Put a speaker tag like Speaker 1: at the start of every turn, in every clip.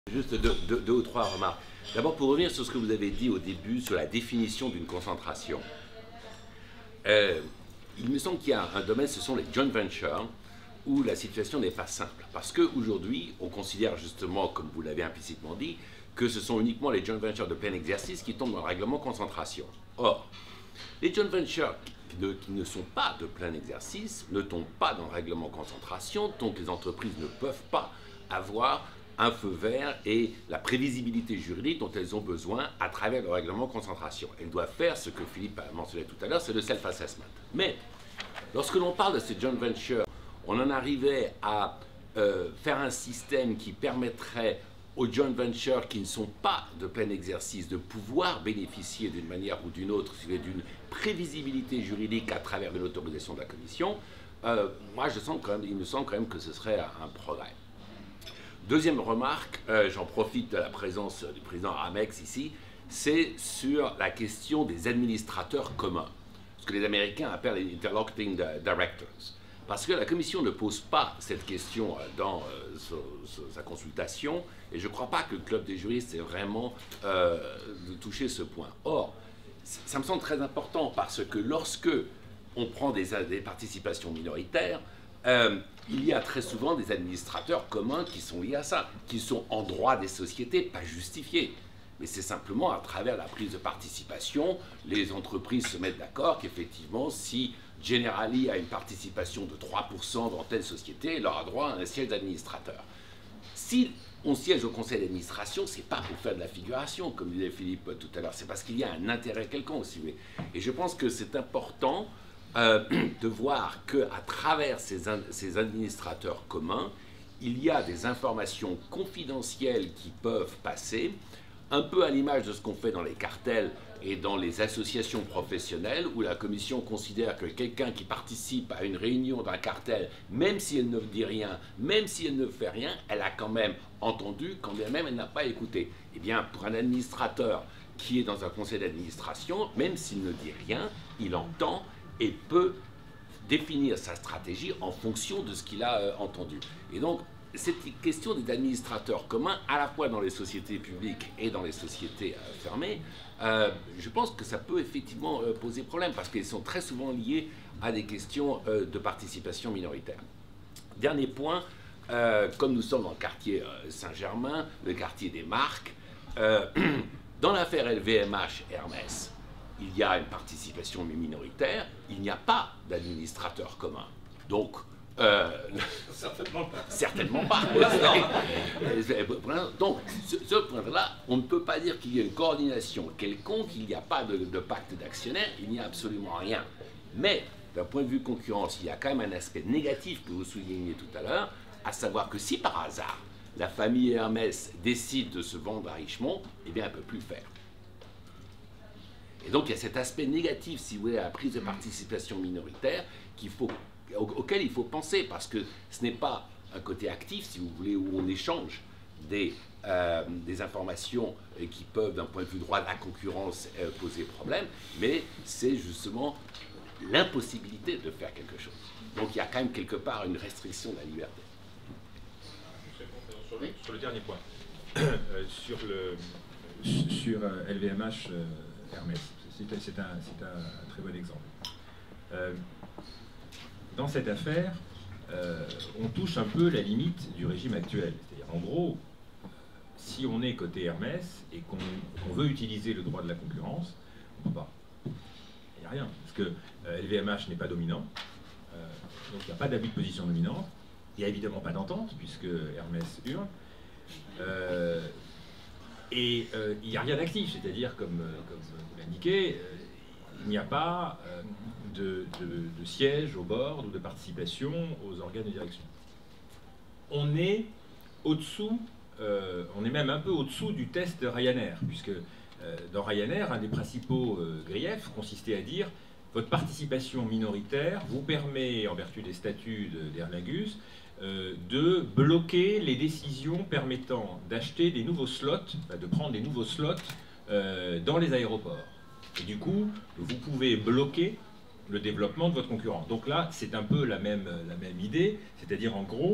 Speaker 1: Juste deux ou trois remarques. D'abord, pour revenir sur ce que vous avez dit au début sur la définition d'une concentration. Il me semble qu'il y a un domaine, ce sont les joint ventures, où la situation n'est pas simple. Parce qu'aujourd'hui, on considère justement, comme vous l'avez implicitement dit, que ce sont uniquement les joint ventures de plein exercice qui tombent dans le règlement concentration. Or, les joint ventures qui ne sont pas de plein exercice ne tombent pas dans le règlement concentration, donc les entreprises ne peuvent pas avoir un feu vert et la prévisibilité juridique dont elles ont besoin à travers le règlement concentration. Elles doivent faire ce que Philippe a mentionné tout à l'heure, c'est le self-assessment. Mais lorsque l'on parle de ces joint ventures, on en arrivait à faire un système qui permettrait aux joint ventures qui ne sont pas de plein exercice de pouvoir bénéficier d'une manière ou d'une autre d'une prévisibilité juridique à travers une autorisation de la Commission, moi il me semble quand même que ce serait un progrès. Deuxième remarque, j'en profite de la présence du président Amex ici, c'est sur la question des administrateurs communs, ce que les Américains appellent les interlocuting directors. Parce que la Commission ne pose pas cette question dans sa consultation, et je ne crois pas que le Club des juristes ait vraiment touché ce point. Or, ça me semble très important parce que lorsque on prend des participations minoritaires, il y a très souvent des administrateurs communs qui sont liés à ça, qui sont en droit des sociétés, pas justifiés. Mais c'est simplement à travers la prise de participation, les entreprises se mettent d'accord qu'effectivement, si Generali a une participation de 3% dans telle société, elle aura droit à un siège d'administrateur. Si on siège au conseil d'administration, c'est pas pour faire de la figuration, comme disait Philippe tout à l'heure, c'est parce qu'il y a un intérêt quelconque, si vous voulez. Et je pense que c'est important de voir qu'à travers ces administrateurs communs, il y a des informations confidentielles qui peuvent passer, un peu à l'image de ce qu'on fait dans les cartels et dans les associations professionnelles, où la Commission considère que quelqu'un qui participe à une réunion d'un cartel, même si elle ne dit rien, même si elle ne fait rien, elle a quand même entendu, quand bien même elle n'a pas écouté. Eh bien, pour un administrateur qui est dans un conseil d'administration, même s'il ne dit rien, il entend et peut définir sa stratégie en fonction de ce qu'il a entendu. Et donc, cette question des administrateurs communs, à la fois dans les sociétés publiques et dans les sociétés fermées, je pense que ça peut effectivement poser problème, parce qu'ils sont très souvent liés à des questions de participation minoritaire. Dernier point, comme nous sommes dans le quartier Saint-Germain, le quartier des marques, dans l'affaire LVMH Hermès, il y a une participation minoritaire, il n'y a pas d'administrateur commun. Donc, certainement pas. Donc, ce point-là, on ne peut pas dire qu'il y a une coordination quelconque, il n'y a pas de pacte d'actionnaires, il n'y a absolument rien. Mais, d'un point de vue concurrence, il y a quand même un aspect négatif que vous soulignez tout à l'heure, à savoir que si par hasard, la famille Hermès décide de se vendre à Richemont, eh bien, elle ne peut plus le faire. Et donc, il y a cet aspect négatif, si vous voulez, à la prise de participation minoritaire auquel il faut penser, parce que ce n'est pas un côté actif, si vous voulez, où on échange des informations qui peuvent, d'un point de vue droit de la concurrence, poser problème, mais c'est justement l'impossibilité de faire quelque chose. Donc, il y a quand même quelque part une restriction de la liberté.
Speaker 2: Sur le dernier point, sur LVMH Hermès, c'est un très bon exemple. Dans cette affaire, on touche un peu la limite du régime actuel. C'est-à-dire, en gros, si on est côté Hermès et qu'on veut utiliser le droit de la concurrence, on ne peut pas. Il n'y a rien, parce que LVMH n'est pas dominant, donc il n'y a pas d'abus de position dominante, il n'y a évidemment pas d'entente, puisque Hermès hurle, et il n'y a rien d'actif, c'est-à-dire, comme vous l'indiquez, il n'y a pas de siège au board ou de participation aux organes de direction. On est au-dessous, on est même un peu au-dessous du test de Ryanair, puisque dans Ryanair, un des principaux griefs consistait à dire votre participation minoritaire vous permet, en vertu des statuts d'Aer Lingus, de bloquer les décisions permettant d'acheter des nouveaux slots, de prendre des nouveaux slots dans les aéroports. Et du coup, vous pouvez bloquer le développement de votre concurrent. Donc là, c'est un peu la même idée, c'est-à-dire en gros,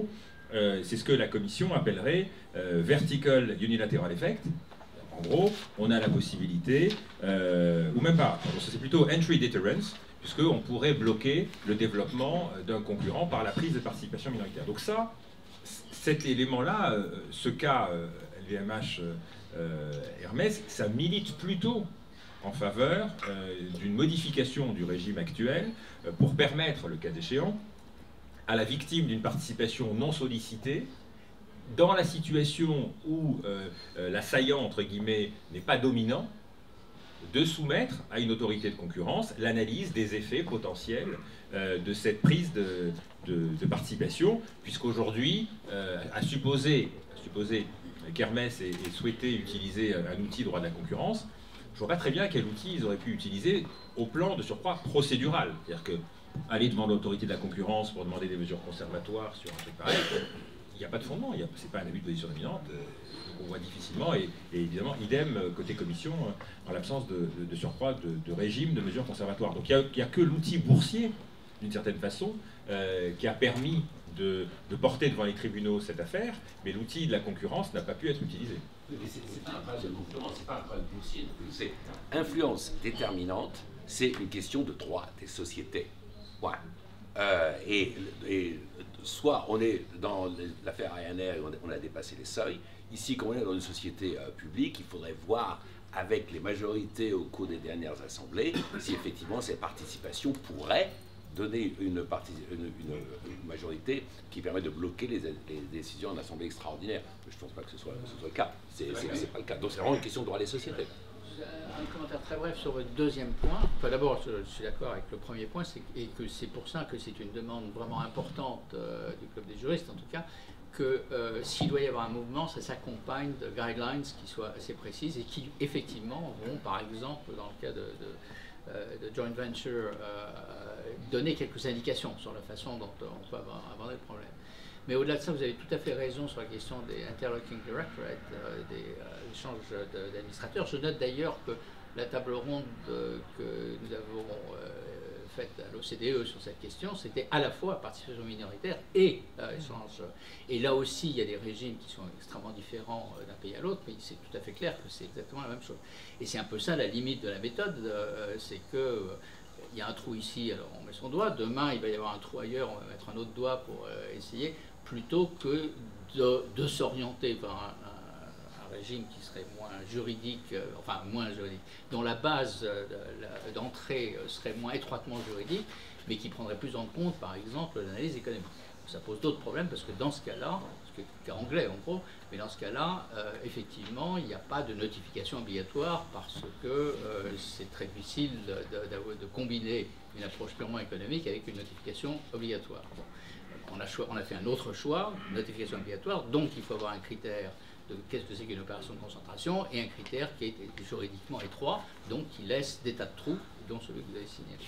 Speaker 2: c'est ce que la commission appellerait vertical unilateral effect. En gros, on a la possibilité, ou même pas, c'est plutôt entry deterrence, puisqu'on pourrait bloquer le développement d'un concurrent par la prise de participation minoritaire. Donc ça, cet élément-là, ce cas LVMH Hermès, ça milite plutôt en faveur d'une modification du régime actuel pour permettre, le cas échéant, à la victime d'une participation non sollicitée, dans la situation où l'assaillant, entre guillemets, n'est pas dominant, de soumettre à une autorité de concurrence l'analyse des effets potentiels de cette prise de participation, puisqu'aujourd'hui, à supposer qu'Hermès ait souhaité utiliser un outil droit de la concurrence, je ne vois pas très bien quel outil ils auraient pu utiliser au plan de surcroît procédural. C'est-à-dire que aller devant l'autorité de la concurrence pour demander des mesures conservatoires sur un truc pareil, il n'y a pas de fondement, ce n'est pas un abus de position dominante, donc on voit difficilement, et évidemment, idem côté commission, en l'absence de surcroît de régime de mesures conservatoires. Donc il n'y a que l'outil boursier, d'une certaine façon, qui a permis de porter devant les tribunaux cette affaire, mais l'outil de la concurrence n'a pas pu être utilisé.
Speaker 1: Mais c'est pas un problème de mouvement, c'est pas un problème boursier, c'est influence déterminante, c'est une question de droit des sociétés. Ouais. Et soit on est dans l'affaire Ryanair, on a dépassé les seuils. Ici, quand on est dans une société publique, il faudrait voir avec les majorités au cours des dernières assemblées si effectivement ces participations pourraient donner une majorité qui permet de bloquer les décisions en assemblée extraordinaire. Je ne pense pas que ce soit le cas. C'est pas le cas. Donc c'est vraiment une question de droit des sociétés.
Speaker 3: Un commentaire très bref sur votre deuxième point. Enfin, d'abord, je suis d'accord avec le premier point, et que c'est pour ça que c'est une demande vraiment importante du Club des juristes, en tout cas, que s'il doit y avoir un mouvement, ça s'accompagne de guidelines qui soient assez précises et qui, effectivement, vont, par exemple, dans le cas de joint venture, donner quelques indications sur la façon dont on peut aborder le problème. Mais au-delà de ça, vous avez tout à fait raison sur la question des interlocking directorates, des échanges d'administrateurs. Je note d'ailleurs que la table ronde que nous avons faite à l'OCDE sur cette question, c'était à la fois participation minoritaire et échange. Et là aussi, il y a des régimes qui sont extrêmement différents d'un pays à l'autre, mais c'est tout à fait clair que c'est exactement la même chose. Et c'est un peu ça la limite de la méthode, c'est que il y a un trou ici, alors on met son doigt, demain il va y avoir un trou ailleurs, on va mettre un autre doigt pour essayer, plutôt que de s'orienter vers un régime qui serait moins juridique, dont la base d'entrée serait moins étroitement juridique, mais qui prendrait plus en compte, par exemple, l'analyse économique. Ça pose d'autres problèmes, parce que dans ce cas-là, c'est anglais en gros, mais dans ce cas-là, effectivement, il n'y a pas de notification obligatoire, parce que c'est très difficile de combiner une approche purement économique avec une notification obligatoire. Bon. On a fait un autre choix, notification obligatoire, donc il faut avoir un critère de qu'est-ce que c'est qu'une opération de concentration, et un critère qui est juridiquement étroit, donc qui laisse des tas de trous, dont celui que vous avez signalé.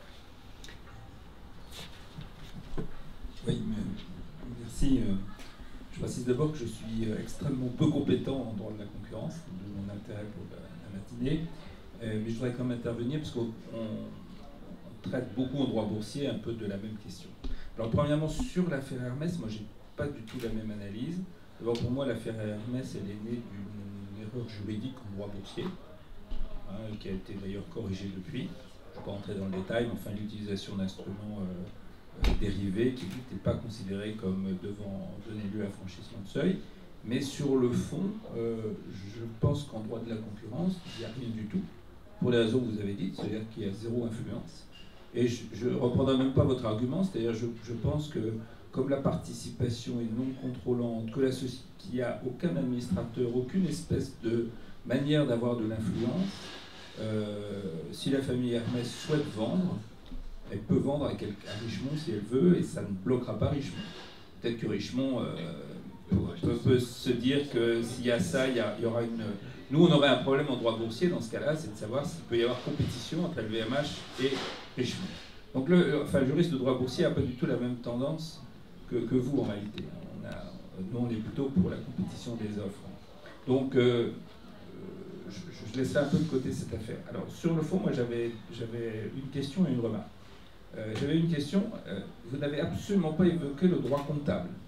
Speaker 4: Oui, merci. Je précise d'abord que je suis extrêmement peu compétent en droit de la concurrence, de mon intérêt pour la matinée, mais je voudrais quand même intervenir parce qu'on traite beaucoup en droit boursier un peu de la même question. Alors premièrement, sur l'affaire Hermès, moi j'ai pas du tout la même analyse. D'abord pour moi, l'affaire Hermès, elle est née d'une erreur juridique en droit boursier, qui a été d'ailleurs corrigée depuis. Je ne vais pas rentrer dans le détail, mais enfin l'utilisation d'instruments dérivés qui n'étaient pas considérés comme devant donner lieu à franchissement de seuil. Mais sur le fond, je pense qu'en droit de la concurrence, il n'y a rien du tout, pour les raisons que vous avez dites, c'est-à-dire qu'il y a zéro influence. Et je ne reprendrai même pas votre argument, c'est-à-dire je pense que comme la participation est non contrôlante, que qu'il n'y a aucun administrateur, aucune espèce de manière d'avoir de l'influence, si la famille Hermès souhaite vendre, elle peut vendre à Richemont si elle veut, et ça ne bloquera pas Richemont. Peut-être que Richemont peut se dire que s'il y a ça, il y aura une... Nous, on aurait un problème en droit boursier dans ce cas-là, c'est de savoir s'il peut y avoir compétition entre LVMH et Richemont. Donc le juriste de droit boursier n'a pas du tout la même tendance que vous en réalité. Nous, on est plutôt pour la compétition des offres. Donc, je laisserai un peu de côté cette affaire. Alors, sur le fond, moi, j'avais une question et une remarque. J'avais une question. Vous n'avez absolument pas évoqué le droit comptable.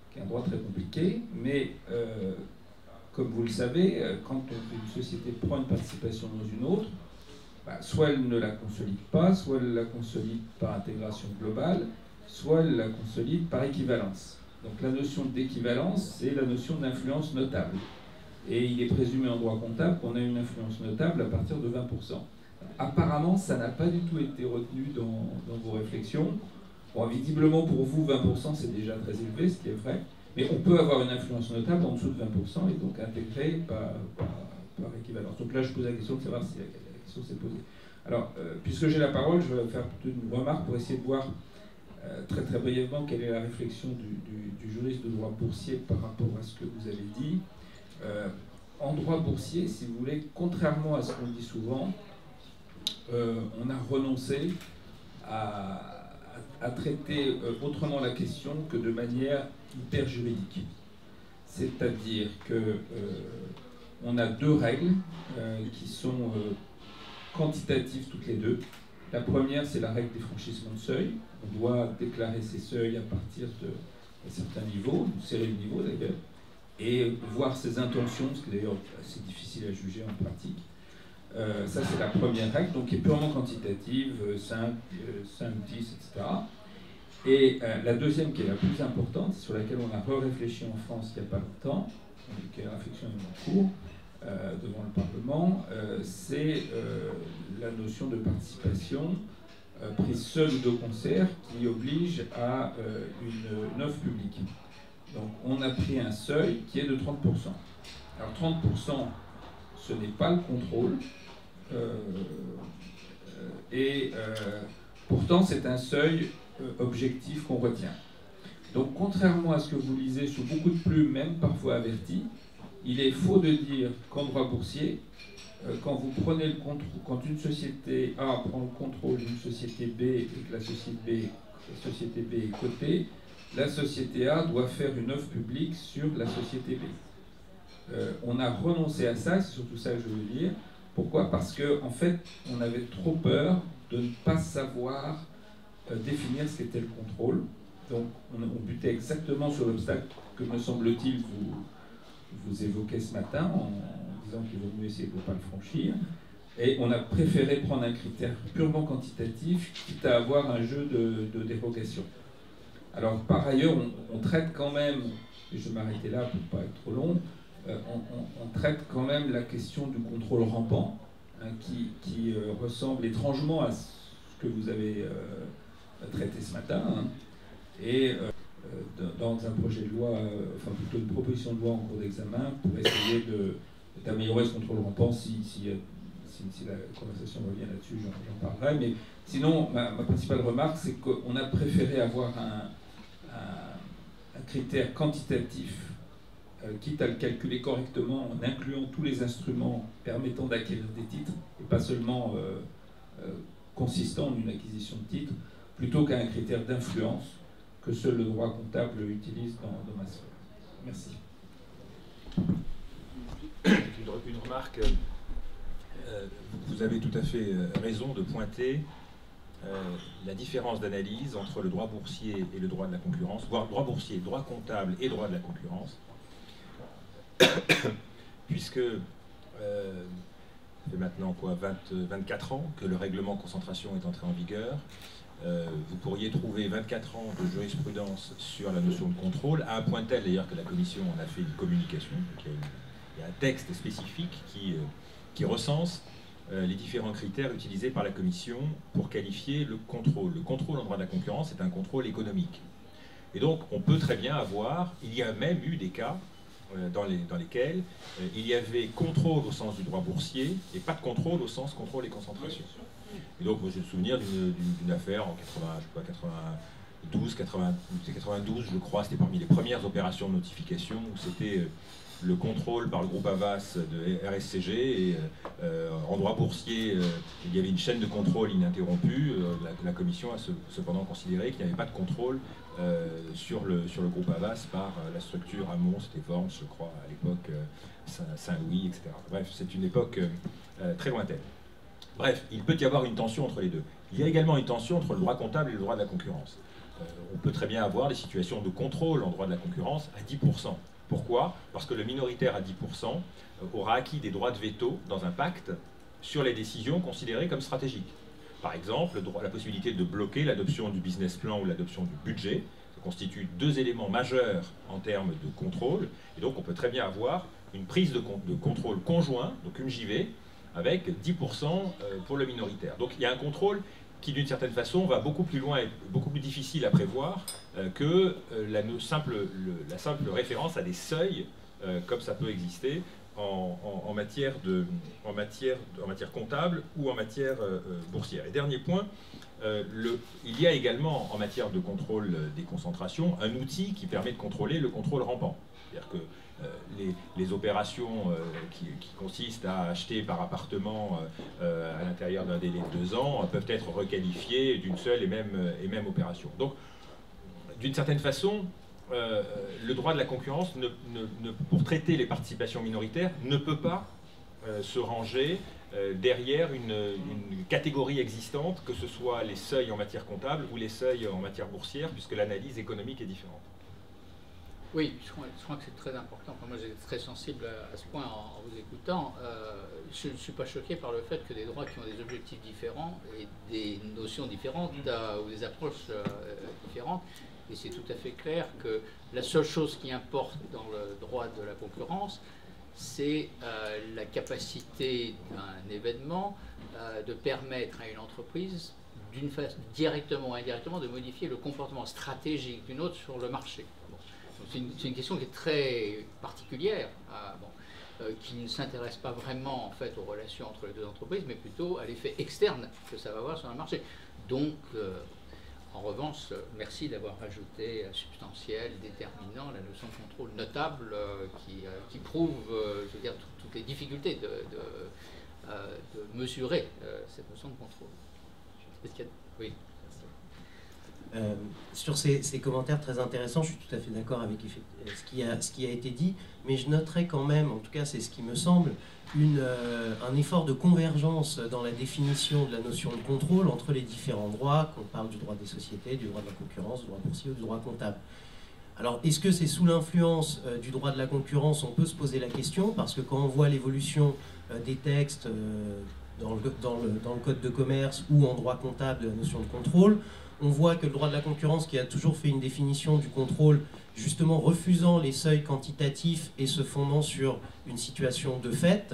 Speaker 4: qui est un droit très compliqué, mais comme vous le savez, quand une société prend une participation dans une autre, soit elle ne la consolide pas, soit elle la consolide par intégration globale, soit elle la consolide par équivalence. Donc la notion d'équivalence, c'est la notion d'influence notable. Et il est présumé en droit comptable qu'on a une influence notable à partir de 20%. Apparemment, ça n'a pas du tout été retenu dans vos réflexions. Bon, visiblement, pour vous, 20%, c'est déjà très élevé, ce qui est vrai. Mais on peut avoir une influence notable en dessous de 20% et donc intégrer par équivalence. Donc là, je pose la question de savoir si la question s'est posée. Alors, puisque j'ai la parole, je vais faire une remarque pour essayer de voir très très brièvement quelle est la réflexion du juriste de droit boursier par rapport à ce que vous avez dit. En droit boursier, si vous voulez, contrairement à ce qu'on dit souvent, on a renoncé à traiter autrement la question que de manière hyper juridique. C'est-à-dire que on a deux règles qui sont quantitatives toutes les deux. La première, c'est la règle des franchissements de seuil. On doit déclarer ces seuils à partir d'un certain niveau, une série de niveaux d'ailleurs, et voir ses intentions, ce qui est d'ailleurs assez difficile à juger en pratique. Ça, c'est la première règle, donc qui est purement quantitative, 5, 10, etc. Et la deuxième, qui est la plus importante, sur laquelle on a réfléchi en France il n'y a pas longtemps, qui est la réflexion en cours devant le Parlement, c'est la notion de participation prise seule ou de concert qui oblige à une offre publique. Donc on a pris un seuil qui est de 30%. Alors 30%, ce n'est pas le contrôle, pourtant c'est un seuil objectif qu'on retient. Donc contrairement à ce que vous lisez sous beaucoup de plumes, même parfois averties, il est faux de dire qu'en droit boursier, quand vous prenez le contrôle, quand une société A prend le contrôle d'une société B et que la société B est cotée, la société A doit faire une offre publique sur la société B. On a renoncé à ça, c'est surtout ça que je veux dire. Pourquoi? Parce qu'en fait, on avait trop peur de ne pas savoir définir ce qu'était le contrôle. Donc, on butait exactement sur l'obstacle que, me semble-t-il, vous évoquez ce matin en disant qu'il vaut mieux essayer de ne pas le franchir. Et on a préféré prendre un critère purement quantitatif, quitte à avoir un jeu de dérogation. Alors, par ailleurs, on traite quand même, et je vais m'arrêter là pour ne pas être trop long, on traite quand même la question du contrôle rampant, hein, qui ressemble étrangement à ce que vous avez traité ce matin, hein, et dans un projet de loi, enfin plutôt une proposition de loi en cours d'examen, pour essayer d'améliorer ce contrôle rampant. Si la conversation revient là-dessus, j'en parlerai. Mais sinon, ma principale remarque, c'est qu'on a préféré avoir un critère quantitatif, quitte à le calculer correctement en incluant tous les instruments permettant d'acquérir des titres, et pas seulement consistant en une acquisition de titres, plutôt qu'à un critère d'influence que seul le droit comptable utilise dans ma sphère. Merci.
Speaker 2: Une remarque. Vous avez tout à fait raison de pointer la différence d'analyse entre le droit boursier et le droit de la concurrence, voire droit boursier, droit comptable et droit de la concurrence, puisque ça fait maintenant 24 ans que le règlement concentration est entré en vigueur. Vous pourriez trouver 24 ans de jurisprudence sur la notion de contrôle, à un point tel d'ailleurs que la Commission en a fait une communication. Donc il y a un texte spécifique qui recense les différents critères utilisés par la Commission pour qualifier le contrôle. Le contrôle en droit de la concurrence est un contrôle économique. Et donc on peut très bien avoir, il y a même eu des cas dans lesquels il y avait contrôle au sens du droit boursier et pas de contrôle au sens contrôle et concentration. Et donc moi j'ai le souvenir d'une affaire en 92, je crois, c'était parmi les premières opérations de notification où c'était le contrôle par le groupe Havas de RSCG et en droit boursier il y avait une chaîne de contrôle ininterrompue. La Commission a cependant considéré qu'il n'y avait pas de contrôle sur le groupe Havas par la structure Amont, c'était Worms je crois à l'époque, Saint-Louis, etc. Bref, c'est une époque très lointaine. Bref, il peut y avoir une tension entre les deux. Il y a également une tension entre le droit comptable et le droit de la concurrence. On peut très bien avoir des situations de contrôle en droit de la concurrence à 10%. Pourquoi? Parce que le minoritaire à 10% aura acquis des droits de veto dans un pacte sur les décisions considérées comme stratégiques. Par exemple, la possibilité de bloquer l'adoption du business plan ou l'adoption du budget. Ça constitue deux éléments majeurs en termes de contrôle. Et donc, on peut très bien avoir une prise de contrôle conjoint, donc une JV, avec 10% pour le minoritaire. Donc, il y a un contrôle qui, d'une certaine façon, va beaucoup plus loin et beaucoup plus difficile à prévoir que la simple référence à des seuils, comme ça peut exister en matière comptable ou en matière boursière. Et dernier point, il y a également en matière de contrôle des concentrations un outil qui permet de contrôler le contrôle rampant. C'est-à-dire que les opérations qui consistent à acheter par appartement à l'intérieur d'un délai de 2 ans peuvent être requalifiées d'une seule et même opération. Donc, d'une certaine façon, le droit de la concurrence, pour traiter les participations minoritaires, ne peut pas se ranger derrière une catégorie existante, que ce soit les seuils en matière comptable ou les seuils en matière boursière, puisque l'analyse économique est différente.
Speaker 3: Oui, je crois que c'est très important. Enfin, moi, j'étais très sensible à ce point en vous écoutant. Je ne suis pas choqué par le fait que des droits qui ont des objectifs différents et des notions différentes ou des approches différentes. Et c'est tout à fait clair que la seule chose qui importe dans le droit de la concurrence, c'est la capacité d'un événement de permettre à une entreprise, d'une façon directement ou indirectement, de modifier le comportement stratégique d'une autre sur le marché. Bon. C'est une question qui est très particulière, qui ne s'intéresse pas vraiment en fait aux relations entre les deux entreprises, mais plutôt à l'effet externe que ça va avoir sur le marché. Donc, en revanche, merci d'avoir ajouté substantiel, déterminant, la notion de contrôle notable qui prouve, je veux dire, toutes les difficultés de mesurer cette notion de contrôle. Oui.
Speaker 5: Sur ces commentaires très intéressants, je suis tout à fait d'accord avec ce qui a été dit, mais je noterai quand même, en tout cas c'est ce qui me semble, un effort de convergence dans la définition de la notion de contrôle entre les différents droits, qu'on parle du droit des sociétés, du droit de la concurrence, du droit boursier ou du droit comptable. Alors, est-ce que c'est sous l'influence du droit de la concurrence? On peut se poser la question, parce que quand on voit l'évolution des textes dans le code de commerce ou en droit comptable de la notion de contrôle, on voit que le droit de la concurrence, qui a toujours fait une définition du contrôle, justement refusant les seuils quantitatifs et se fondant sur une situation de fait,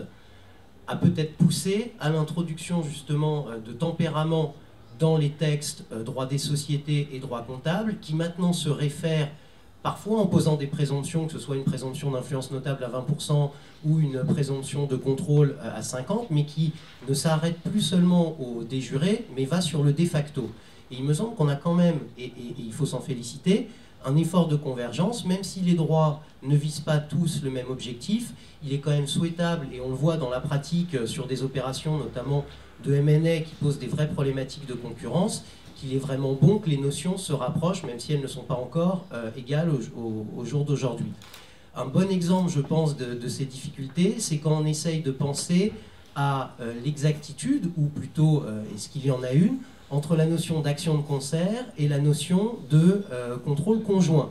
Speaker 5: a peut-être poussé à l'introduction justement de tempéraments dans les textes droit des sociétés et droit comptable, qui maintenant se réfèrent parfois en posant des présomptions, que ce soit une présomption d'influence notable à 20% ou une présomption de contrôle à 50%, mais qui ne s'arrête plus seulement au de jure, mais va sur le de facto. Et il me semble qu'on a quand même, et il faut s'en féliciter, un effort de convergence, même si les droits ne visent pas tous le même objectif, il est quand même souhaitable, et on le voit dans la pratique sur des opérations notamment de M&A qui posent des vraies problématiques de concurrence, qu'il est vraiment bon que les notions se rapprochent, même si elles ne sont pas encore égales au jour d'aujourd'hui. Un bon exemple, je pense, de ces difficultés, c'est quand on essaye de penser à l'exactitude, ou plutôt, est-ce qu'il y en a une, entre la notion d'action de concert et la notion de contrôle conjoint.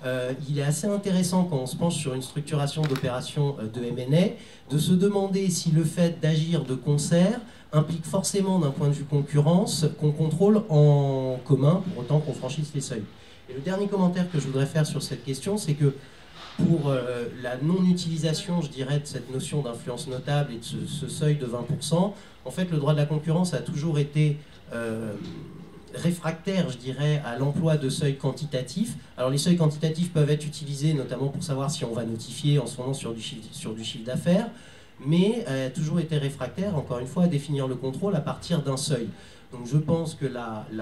Speaker 5: Il est assez intéressant quand on se penche sur une structuration d'opération de M&A, de se demander si le fait d'agir de concert implique forcément d'un point de vue concurrence qu'on contrôle en commun, pour autant qu'on franchisse les seuils. Et le dernier commentaire que je voudrais faire sur cette question, c'est que pour la non-utilisation, je dirais, de cette notion d'influence notable et de ce seuil de 20%, en fait, le droit de la concurrence a toujours été réfractaire, je dirais, à l'emploi de seuils quantitatifs. Alors les seuils quantitatifs peuvent être utilisés notamment pour savoir si on va notifier en ce moment sur du chiffre d'affaires, mais a toujours été réfractaire, encore une fois, à définir le contrôle à partir d'un seuil. Donc je pense que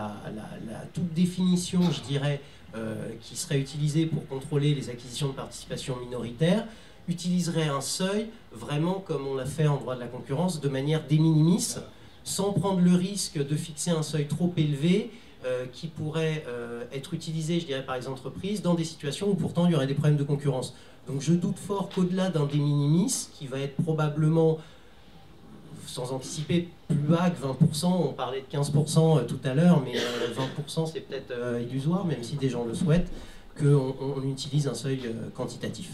Speaker 5: toute définition, je dirais, qui serait utilisée pour contrôler les acquisitions de participation minoritaires, utiliserait un seuil, vraiment comme on l'a fait en droit de la concurrence, de manière de minimis, sans prendre le risque de fixer un seuil trop élevé qui pourrait être utilisé, je dirais, par les entreprises dans des situations où pourtant il y aurait des problèmes de concurrence. Donc je doute fort qu'au-delà d'un de minimis, qui va être probablement sans anticiper, plus bas que 20%. On parlait de 15% tout à l'heure, mais 20% c'est peut-être illusoire, même si des gens le souhaitent, qu'on utilise un seuil quantitatif.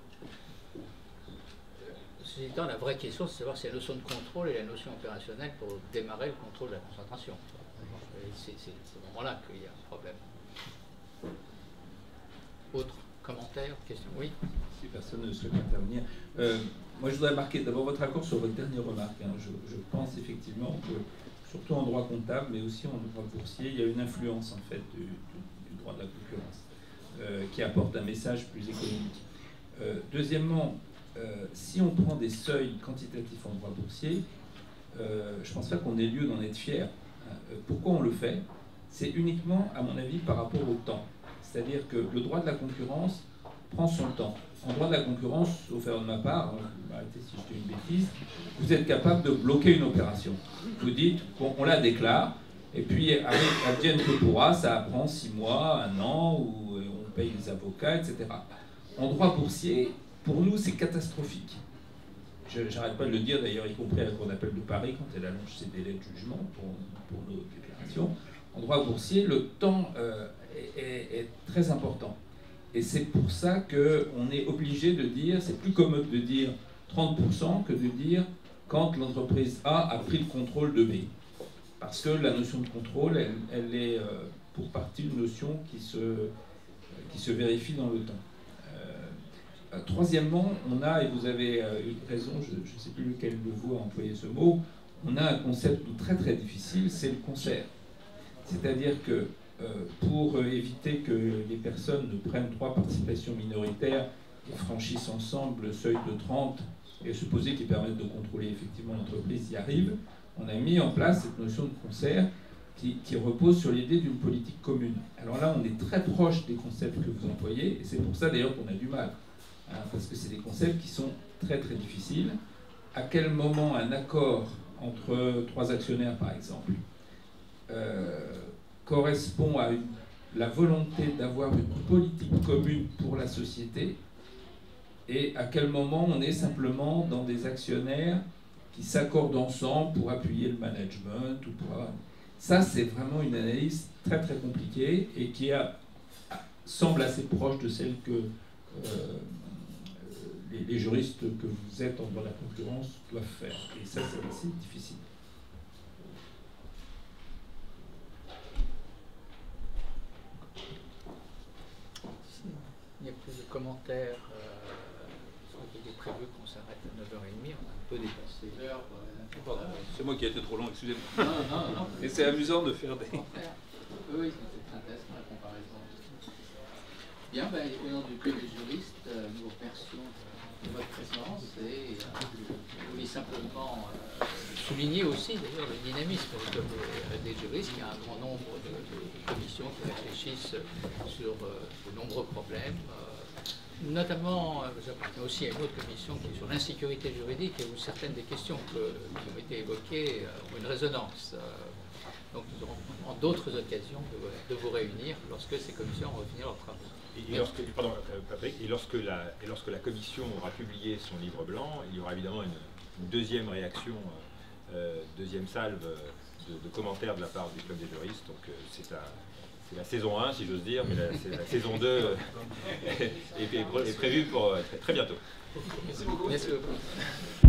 Speaker 3: Ceci étant, la vraie question, c'est de savoir si la notion de contrôle et la notion opérationnelle pour démarrer le contrôle de la concentration. C'est à ce moment-là qu'il y a un problème. Autre commentaire, question? Oui.
Speaker 4: Si personne ne souhaite intervenir. Moi, je voudrais marquer d'abord votre accord sur votre dernière remarque. Je pense effectivement que, surtout en droit comptable, mais aussi en droit boursier, il y a une influence en fait du droit de la concurrence qui apporte un message plus économique. Deuxièmement, si on prend des seuils quantitatifs en droit boursier, je ne pense pas qu'on ait lieu d'en être fier. Pourquoi on le fait? C'est uniquement, à mon avis, par rapport au temps. C'est-à-dire que le droit de la concurrence prend son temps. En droit de la concurrence, sauf erreur de ma part, arrêtez si je fais une bêtise, vous êtes capable de bloquer une opération. Vous dites, bon, on la déclare, et puis advienne que pourra, ça prend 6 mois, 1 an, où on paye les avocats, etc. En droit boursier, pour nous, c'est catastrophique. J'arrête pas de le dire, d'ailleurs, y compris à la Cour d'appel de Paris, quand elle allonge ses délais de jugement pour nos déclarations. En droit boursier, le temps est très important. Et c'est pour ça qu'on est obligé de dire, c'est plus commode de dire 30% que de dire quand l'entreprise A a pris le contrôle de B. Parce que la notion de contrôle, elle est pour partie une notion qui se vérifie dans le temps. Troisièmement, on a, et vous avez eu raison, je ne sais plus lequel de vous a employé ce mot, on a un concept très très difficile, c'est le concert. C'est-à-dire que pour éviter que les personnes ne prennent 3 participations minoritaires et franchissent ensemble le seuil de 30 et supposer qu'ils permettent de contrôler effectivement l'entreprise y arrive, on a mis en place cette notion de concert qui repose sur l'idée d'une politique commune. Alors là, on est très proche des concepts que vous employez, et c'est pour ça d'ailleurs qu'on a du mal, hein, parce que c'est des concepts qui sont très très difficiles. À quel moment un accord entre 3 actionnaires, par exemple, correspond à la volonté d'avoir une politique commune pour la société, et à quel moment on est simplement dans des actionnaires qui s'accordent ensemble pour appuyer le management ou pour... Ça, c'est vraiment une analyse très très compliquée et qui semble assez proche de celle que les juristes que vous êtes en droit de la concurrence doivent faire. Et ça, c'est assez difficile.
Speaker 3: Il y a plus de commentaires. Il est prévu qu'on s'arrête à 9h30. On a un peu dépassé l'heure.
Speaker 6: C'est moi qui ai été trop long, excusez-moi.
Speaker 3: Non.
Speaker 6: Et c'est amusant de faire des...
Speaker 3: Oui, c'est intéressant la comparaison. Bien, au nom du club des juristes, nous vous remercions de votre présence et je voulais simplement souligner aussi d'ailleurs le dynamisme du club des juristes. Il y a un grand nombre de commissions qui réfléchissent sur de nombreux problèmes. Notamment, j'appartiens aussi à une autre commission qui est sur l'insécurité juridique et où certaines des questions qui ont été évoquées ont une résonance. Donc nous aurons en d'autres occasions de vous réunir lorsque ces commissions auront fini leurs travaux.
Speaker 2: Et lorsque la commission aura publié son livre blanc, il y aura évidemment une deuxième réaction, deuxième salve de commentaires de la part du club des juristes. Donc c'est la saison 1, si j'ose dire, mais la saison 2 est prévue pour très bientôt.
Speaker 3: Merci beaucoup.